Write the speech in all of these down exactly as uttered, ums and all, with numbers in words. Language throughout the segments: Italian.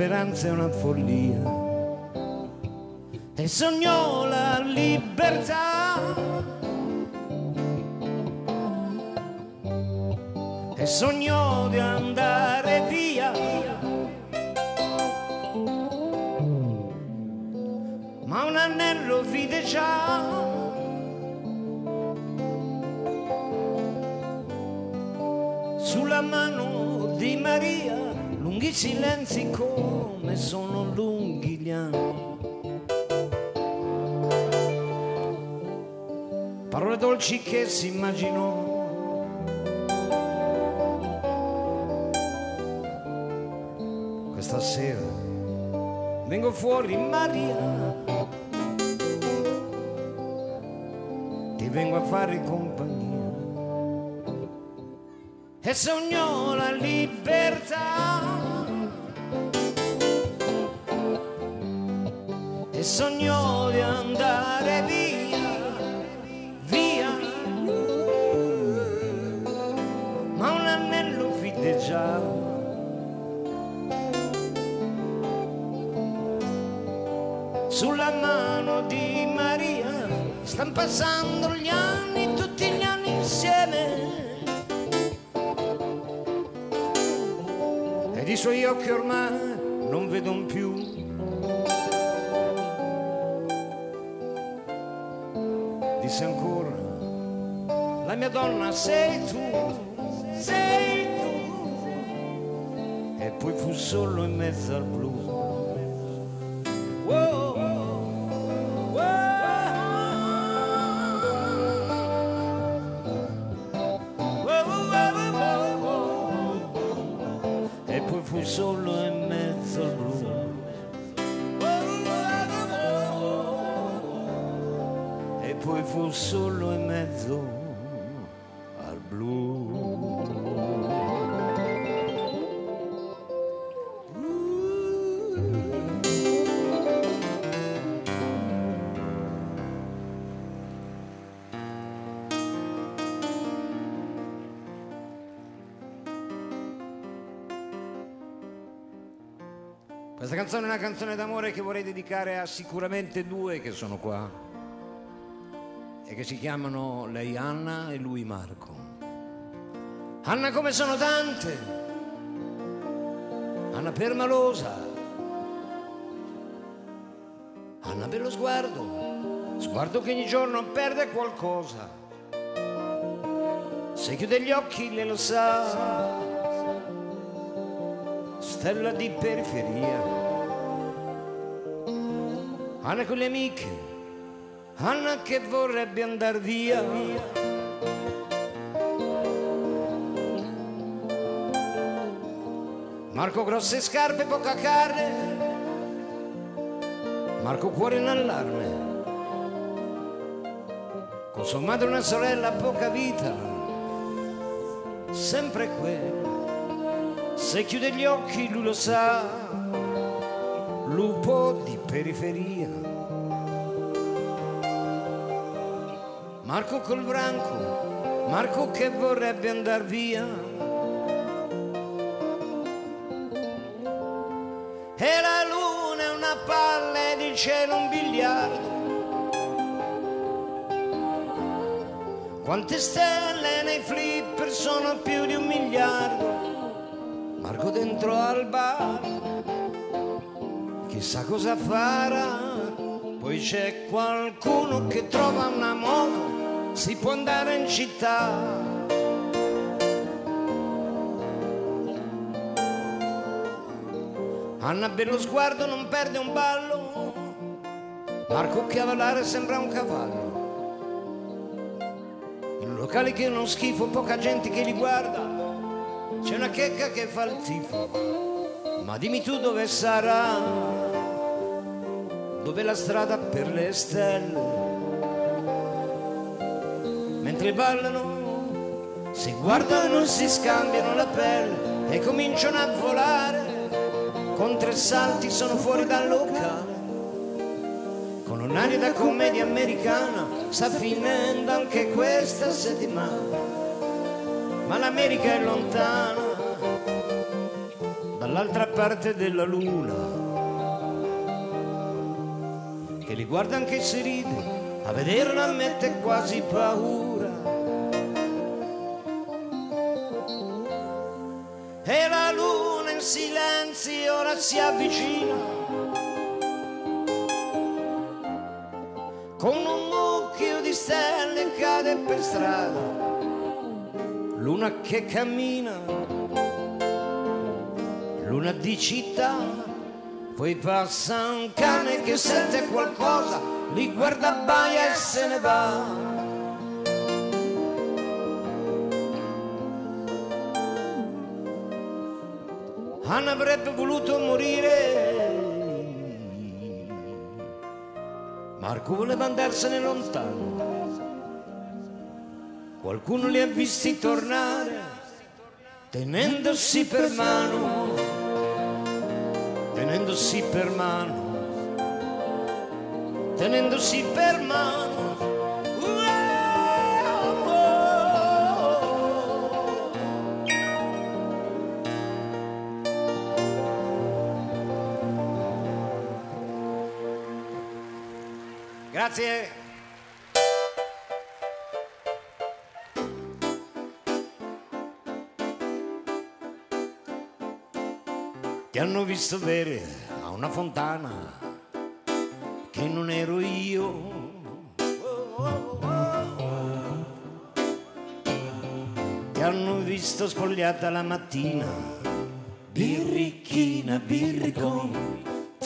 l'intolleranza è una follia. E sognò la libertà, e sognò di andare via, ma un anello vide già, sulla mano di Maria, lunghi silenzi come sono lunghi gli anni. Parole dolci che si immaginò, questa sera vengo fuori Maria, ti vengo a fare compagnia. E sognò la libertà, e sognò di andare via, via, ma un anello vide già, sulla mano di Maria. Stanno passando gli anni, tutti gli anni insieme, ed i suoi occhi ormai non vedono più. Disse ancora, la mia donna sei tu, sei tu. E poi fu solo in mezzo al blu. Wow, wow. Wow, wow, wow. E poi fu solo in mezzo al blu. E poi fu solo in mezzo al blu. Questa canzone è una canzone d'amore che vorrei dedicare a sicuramente due che sono qua e che si chiamano lei Anna e lui Marco. Anna come sono tante, Anna permalosa, Anna bello sguardo, sguardo che ogni giorno perde qualcosa, se chiude gli occhi lei lo sa, stella di periferia. Anna con le amiche, Anna che vorrebbe andar via, Marco grosse scarpe, poca carne, Marco cuore in allarme, con sua madre una sorella, poca vita, sempre quello, se chiude gli occhi lui lo sa, lupo di periferia. Marco col branco, Marco che vorrebbe andar via, e la luna è una palla ed il cielo un biliardo, quante stelle nei flipper sono più di un miliardo. Marco dentro al bar, chissà cosa farà, poi c'è qualcuno che trova una moto, si può andare in città. Anna bello sguardo, non perde un ballo, Marco che a ballare sembra un cavallo, in locali che uno schifo, poca gente che li guarda, c'è una checca che fa il tifo, ma dimmi tu dove sarà, dove la strada per le stelle, mentre ballano si guardano, si scambiano la pelle e cominciano a volare, con tre salti sono fuori dal locale, con un'aria da commedia americana, sta finendo anche questa settimana, ma l'America è lontana dall'altra parte della luna, che li guarda anche se ride, a vederla mette quasi paura. E la luna in silenzio ora si avvicina, con un mucchio di stelle cade per strada, luna che cammina, luna di città. Poi passa un cane che sente qualcosa, li guarda, abbaia e se ne va. Anna avrebbe voluto morire, Marco voleva andarsene lontano. Qualcuno li ha visti tornare, tenendosi per mano, tenendosi per mano, tenendosi per mano. Grazie. Ti hanno visto bere a una fontana che non ero io. Ti hanno visto spogliata la mattina, birricchina, birricon.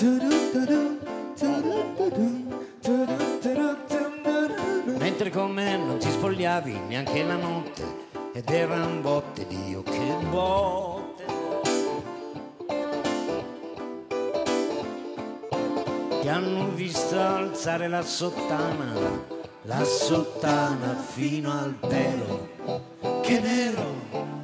Mentre con me non ti spogliavi neanche la notte, ed eran botte, Dio che botte. Ti hanno visto alzare la sottana, la sottana fino al pelo, che nero.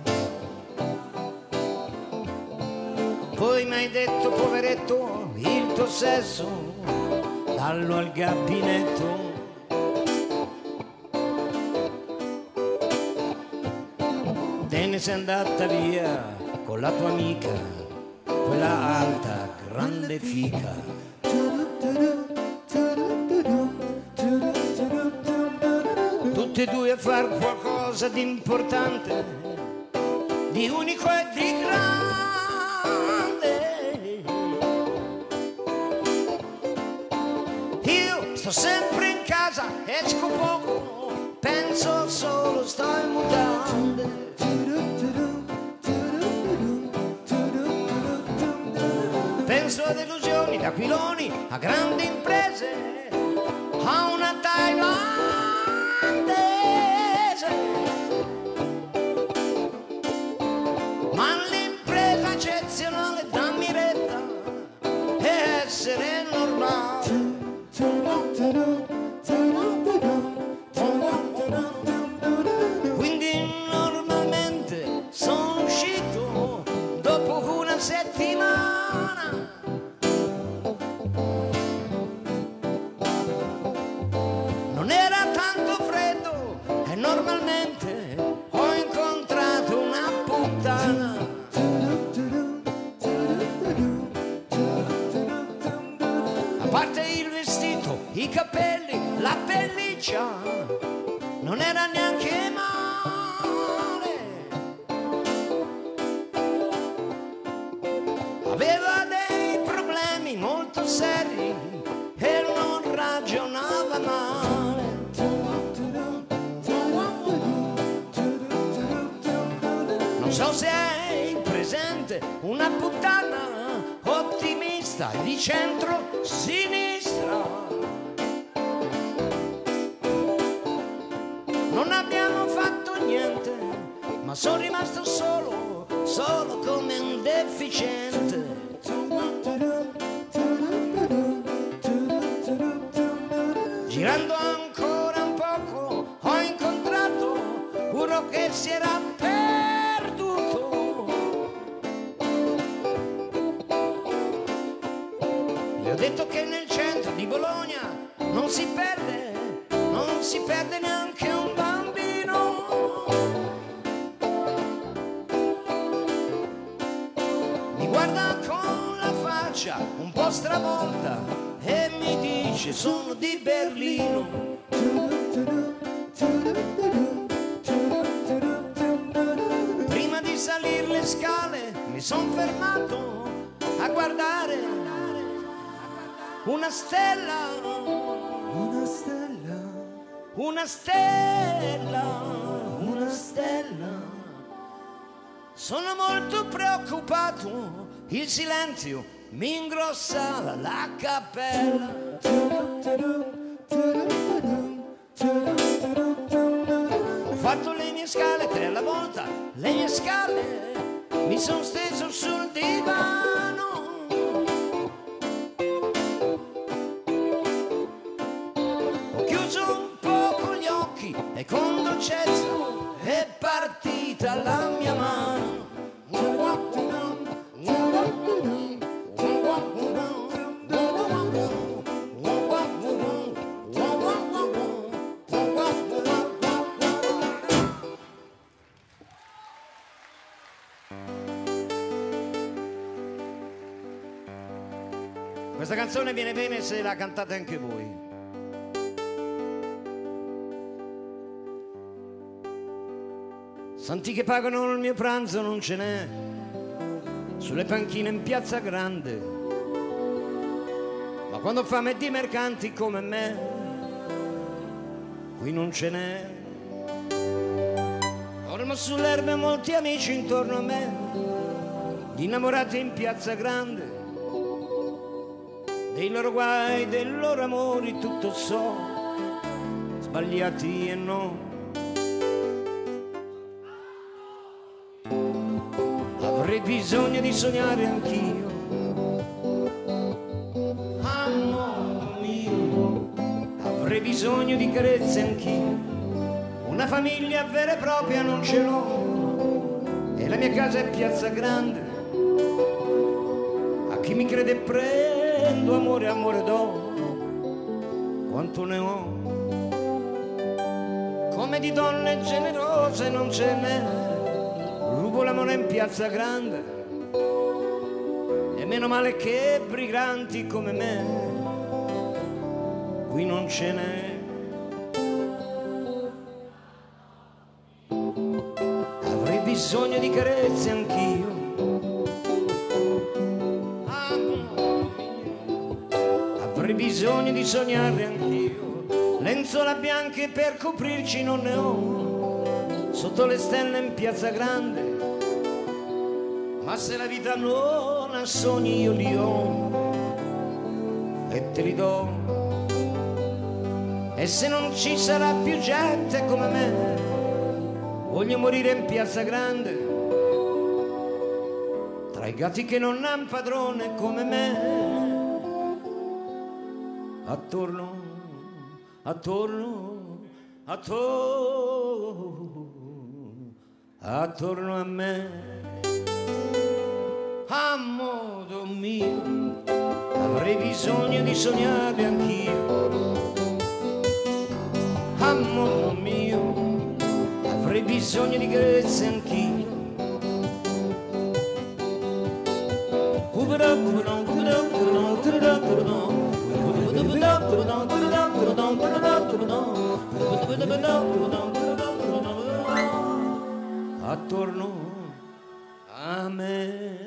Poi mi hai detto, poveretto, il tuo sesso, dallo al gabinetto. Te ne sei andata via con la tua amica, quella alta, grande fica. Tutti e due a far qualcosa di importante, di unico e di grande. Io sto sempre in casa, esco poco, penso solo, sto in mutande. Penso a delusioni, da aquiloni a grandi imprese, a una thailandese. Ma l'impresa eccezionale, dammi retta, è essere normale. Quindi normalmente sono uscito dopo una settimana. Non era tanto freddo e normalmente ho incontrato una puttana. A parte il vestito, i capelli, la pelliccia, non era neanche male. Aveva dei problemi molto seri e non ragionava male. Non so se hai presente una puttana ottimista e di centro-sinistra. Non abbiamo fatto niente, ma sono rimasto solo, solo come un deficiente. Girando ancora un poco ho incontrato uno che si era perduto. Le ho detto che nel centro di Bologna non si perde, non si perde neanche un bambino. Mi guarda po' stravolta e mi dice sono di Berlino. Prima di salire le scale mi son fermato a guardare una stella, una stella, una stella, una stella. Sono molto preoccupato, il silenzio mi ingrossa la cappella. Ho fatto le mie scale tre alla volta, le mie scale, mi son steso sul divano. Ho chiuso un poco gli occhi e con dolcezza è partita la mia mano. Questa canzone viene bene se la cantate anche voi. Santi che pagano il mio pranzo non ce n'è, sulle panchine in piazza grande, ma quando ho fame di mercanti come me, qui non ce n'è. Dormo sull'erba molti amici intorno a me, gli innamorati in piazza grande, dei loro guai, dei loro amori tutto so, sbagliati e no. Avrei bisogno di sognare anch'io, amore mio. Avrei bisogno di carezze anch'io, una famiglia vera e propria non ce l'ho, e la mia casa è piazza grande. A chi mi crede prendo amore, amore do, quanto ne ho. Come di donne generose non ce n'è, rubo l'amore in piazza grande, e meno male che briganti come me qui non ce n'è. Avrei bisogno di carezze anch'io, avrei bisogno di sognare anch'io, lenzuola bianche per coprirci non ne ho, sotto le stelle in piazza grande. Ma se la vita non ha sogni io li ho e te li do. E se non ci sarà più gente come me, voglio morire in piazza grande, tra i gatti che non han padrone come me, attorno, attorno, attorno, attorno a me. Amore mio, avrei bisogno di sognare anch'io. Amore mio, avrei bisogno di carezze anch'io. Attorno a me.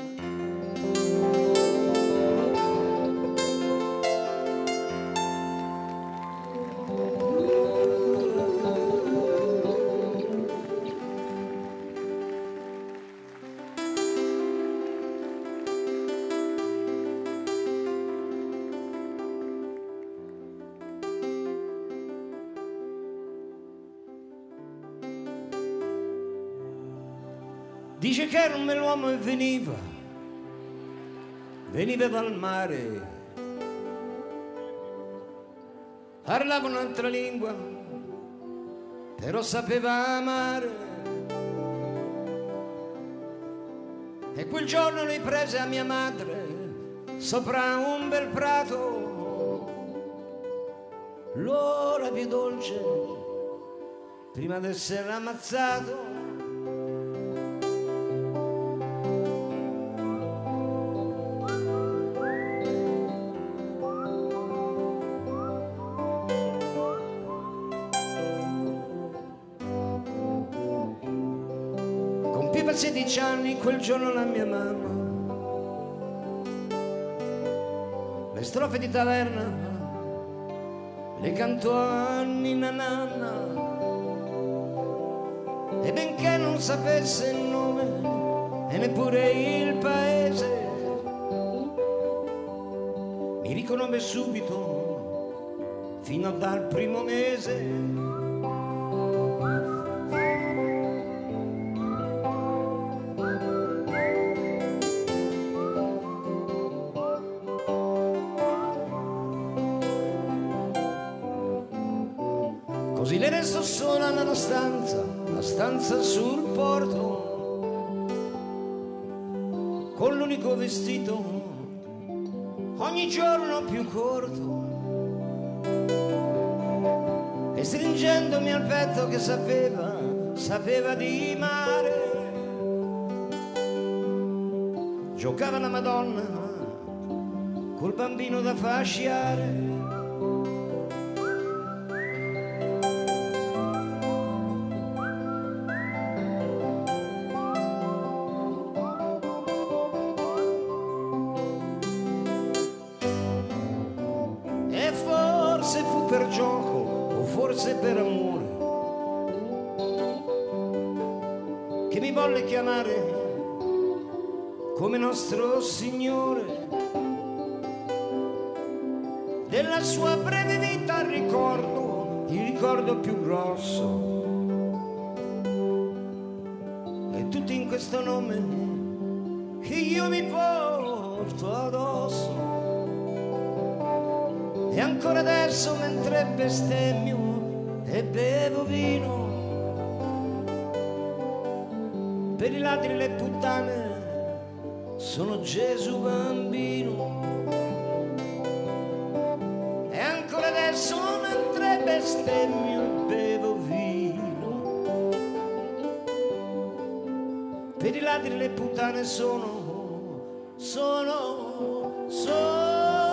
Dice che era un bell'uomo e veniva, veniva dal mare, parlava un'altra lingua, però sapeva amare. E quel giorno lui prese a mia madre sopra un bel prato, l'ora più dolce prima d'essere ammazzato. aveva sedici anni quel giorno la mia mamma. Le strofe di taverna le cantò a Ninna Nanna, e benché non sapesse il nome e neppure il paese, mi riconobbe subito fino dal primo mese. Così le resto sola nella stanza, la stanza sul porto, con l'unico vestito ogni giorno più corto, e stringendomi al petto che sapeva, sapeva di mare, giocava la Madonna col bambino da fasciare. Per gioco o forse per amore che mi volle chiamare come nostro Signore. Della sua breve vita ricordo, il ricordo più grosso, e tutti in questo nome che io mi porto addosso. E ancora adesso mentre bestemmio e bevo vino, per i ladri e le puttane sono Gesù bambino. E ancora adesso mentre bestemmio e bevo vino, per i ladri e le puttane sono, sono, sono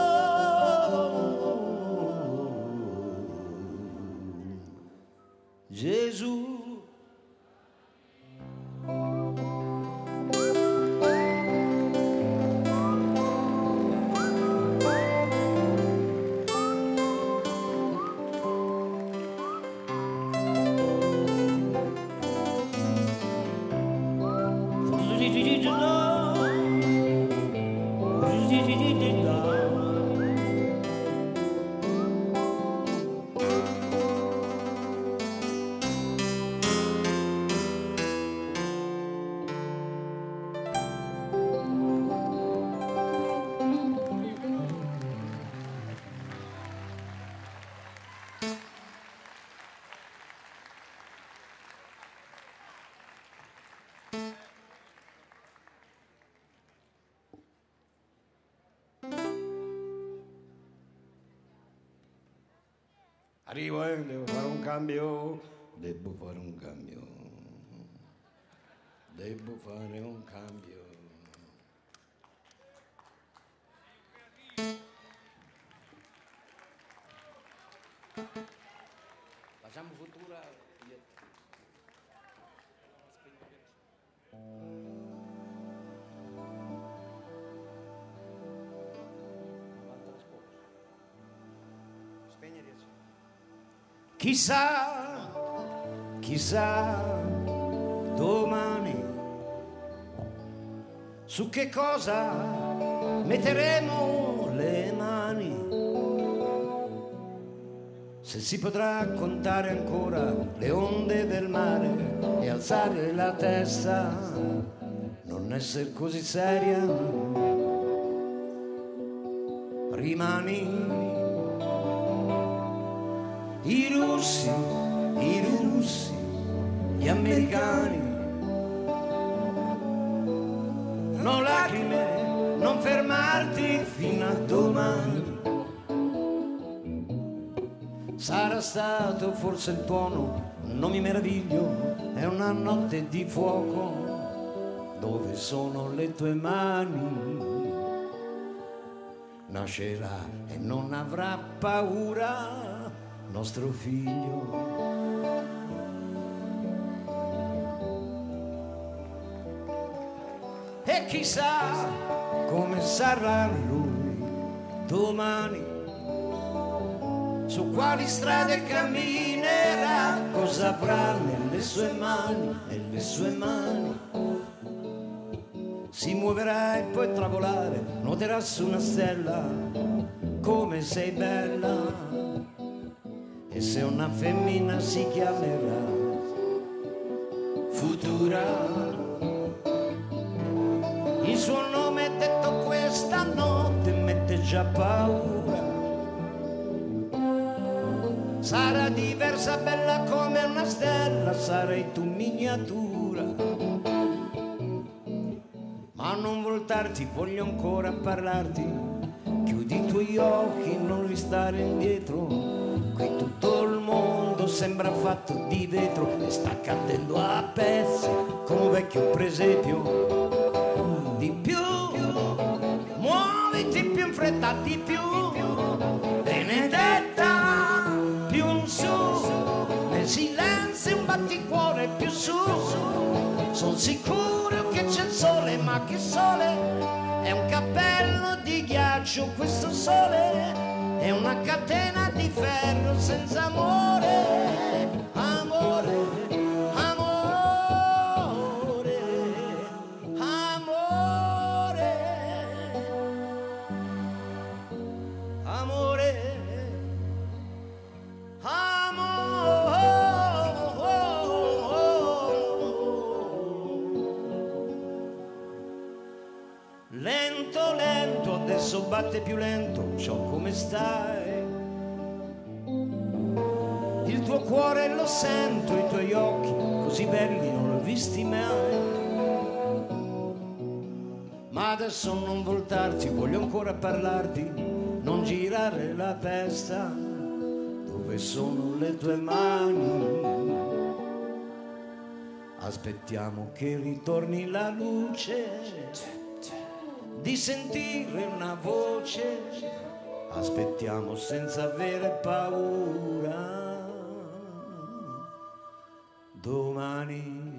Gesù. Arrivo, eh, devo fare un cambio, devo fare un cambio, devo fare un cambio. Facciamo futura. Chissà, chissà, domani su che cosa metteremo le mani, se si potrà contare ancora le onde del mare e alzare la testa, non essere così seria, rimani. I russi, i russi, gli americani, no lacrime, non fermarti fino a domani. Sarà stato forse il tuono, non mi meraviglio, è una notte di fuoco, dove sono le tue mani? Nascerà e non avrà paura nostro figlio. chissà come sarà lui domani, su quali strade camminerà, cosa avrà nelle sue mani, nelle sue mani. Si muoverà e poi tra volare noterà su una stella come sei bella, e se una femmina si chiamerà Futura. Il suo nome detto questa notte mette già paura. Sarà diversa, bella come una stella, sarai tu miniatura. Ma non voltarti, voglio ancora parlarti. Chiudi i tuoi occhi, non restare indietro. Qui tutto il mondo sembra fatto di vetro e sta cadendo a pezzi come un vecchio presepio. Di più, muoviti più in fretta, di più, Benedetta, più in su, nel silenzio un batticuore più su. Sono sicuro che c'è il sole, ma che sole? È un cappello di ghiaccio questo sole, è una catena di ferro senza amore, amore, amore, amore, amore, lento, lento, adesso batte più lento, ciò come stai. Il tuo cuore lo sento, i tuoi occhi così belli non l'ho visti mai. Ma adesso non voltarti, voglio ancora parlarti, non girare la testa. Dove sono le tue mani? Aspettiamo che ritorni la luce, di sentire una voce, aspettiamo senza avere paura. Domani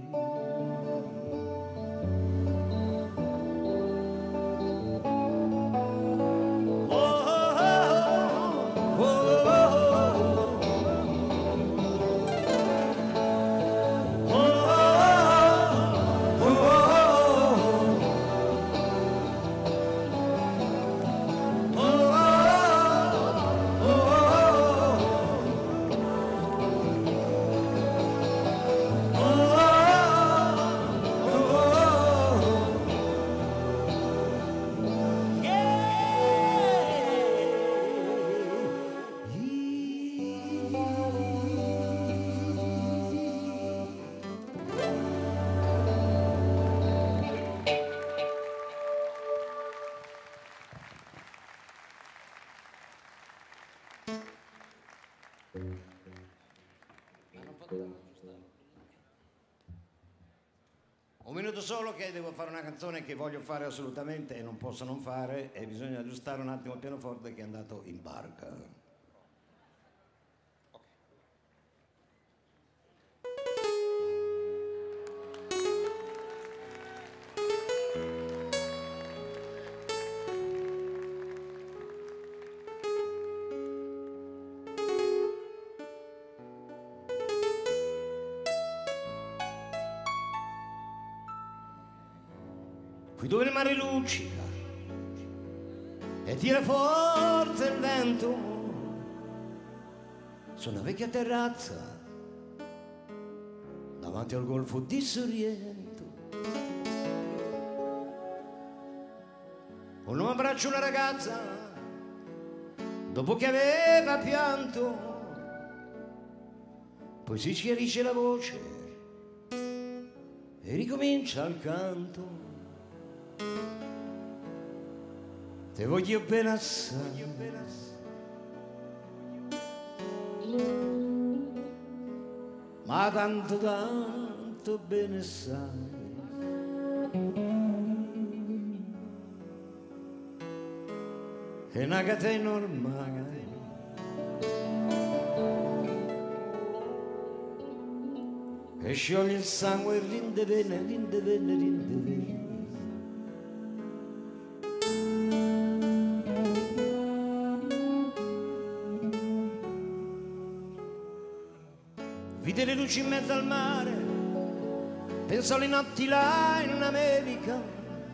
un minuto solo, che devo fare una canzone che voglio fare assolutamente e non posso non fare, e bisogna aggiustare un attimo il pianoforte che è andato in barca. Qui dove il mare luccica e tira forte il vento, su una vecchia terrazza davanti al golfo di Sorrento, un uomo abbraccia una ragazza dopo che aveva pianto, poi si schiarisce la voce e ricomincia il canto. Te voglio bene assai, ma tanto tanto bene sai, è una catena ormai, e scioglie il sangue, rinde vene, rinde vene, rinde vene. vide le luci in mezzo al mare, pensò alle notti là in America,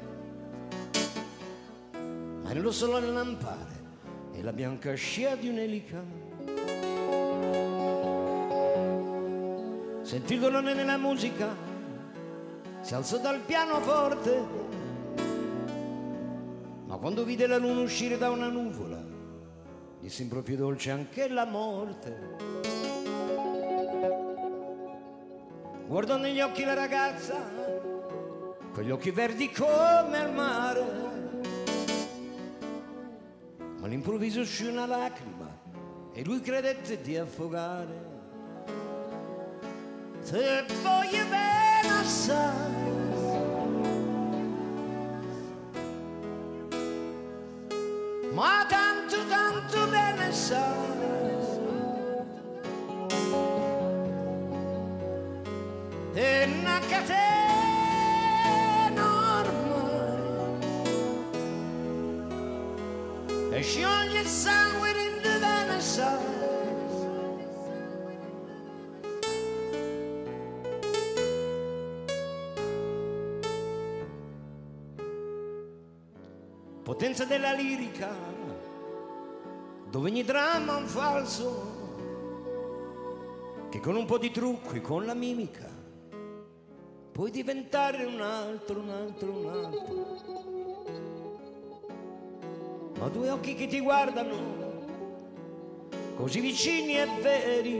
ma nello solo lampare e la bianca scia di un'elica. Sentì il dolore nella musica, si alzò dal pianoforte, ma quando vide la luna uscire da una nuvola, gli sembrò più dolce anche la morte. Guardò negli occhi la ragazza, quegli occhi verdi come il mare, ma all'improvviso uscì una lacrima e lui credette di affogare. Te voglio bene assai, ma tanto tanto bene sai, è una catena ormai e scioglie il sangue in te bene sai. Potenza della lirica, dove ogni dramma è un falso, che con un po' di trucco e con la mimica puoi diventare un altro, un altro, un altro. Ma due occhi che ti guardano, così vicini e veri,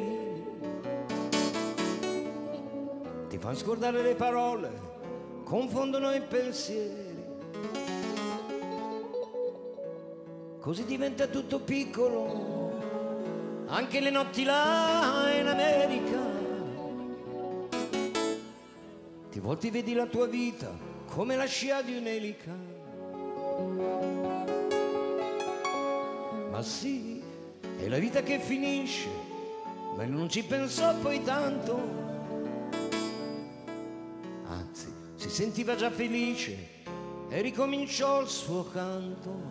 ti fanno scordare le parole, confondono i pensieri. Così diventa tutto piccolo, anche le notti là in America. Ti volti vedi la tua vita come la scia di un'elica. Ma sì, è la vita che finisce, ma non ci pensò poi tanto. Anzi, si sentiva già felice e ricominciò il suo canto.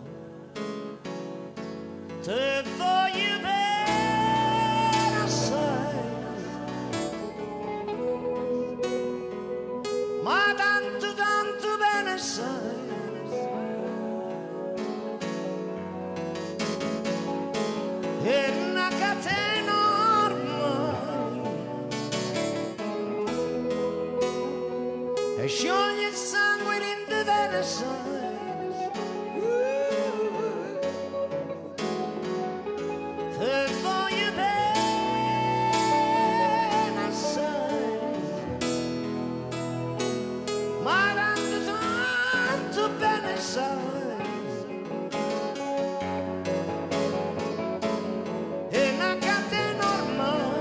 Te voglio bene assai, ma tanto tanto bene sai, è una catena ormai e scioglie il sangue in te bene sai. Te voglio bene assai, ma tanto tanto bene sai, è una catena ormai.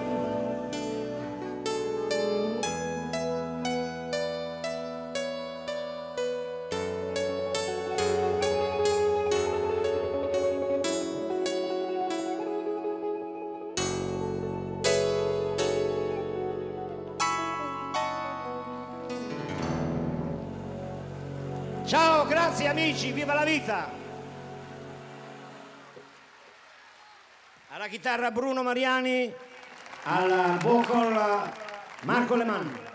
Ciao, grazie amici, viva la vita! Alla chitarra Bruno Mariani, alla vocal Marco Lemann.